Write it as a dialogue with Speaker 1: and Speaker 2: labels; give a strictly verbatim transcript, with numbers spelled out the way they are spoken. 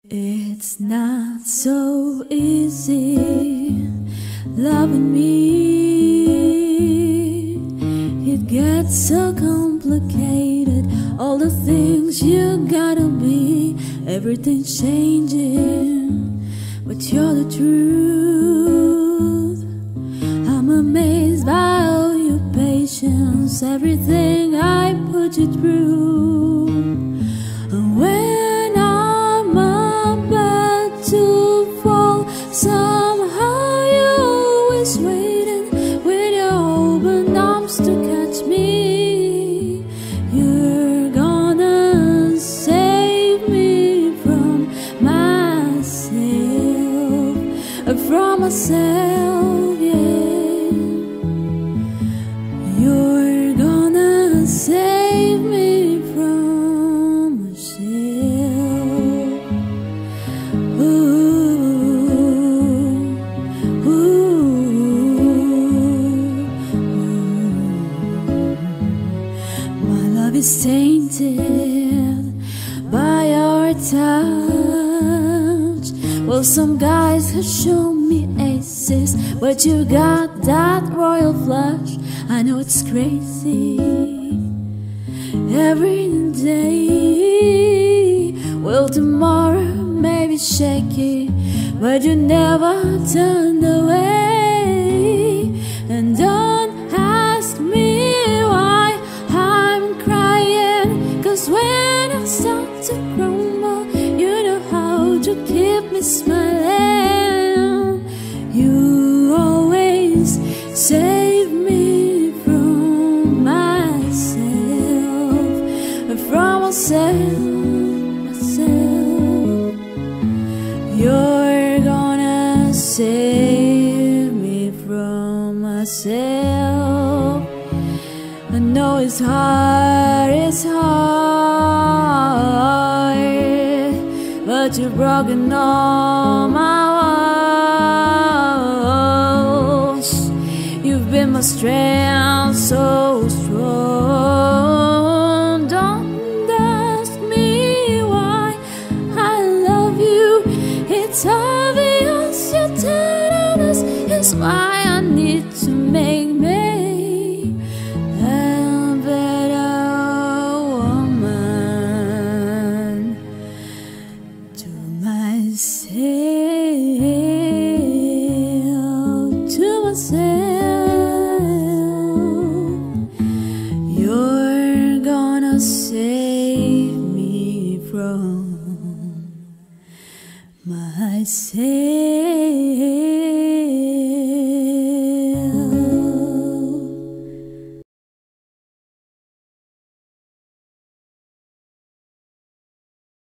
Speaker 1: It's not so easy loving me. It gets so complicated. All the things you gotta be, everything's changing, but you're the truth. I'm amazed by all your patience, everything I put you through. And when I'm about to fall, somehow you're always waiting with your open arms to catch me. You're gonna save me from myself, from myself, yeah. You're gonna save me from myself. Ooh, ooh, ooh. My love is tainted by your touch. Well, some guys have shown me aces, but you got that royal flush. I know it's crazy every day. Well, tomorrow may be shaky, but you never turned away. And don't ask me why I'm crying, 'cause when I start to crumble, you know how to keep me smiling. You always save me from myself, from myself, myself. You're gonna save me from myself. I know it's hard, it's hard, but you've broken all my walls. You've been my strength, so strong. Don't ask me why I love you. It's obvious your tenderness is why I need to make me a better woman to myself, to myself. You're gonna save me from myself.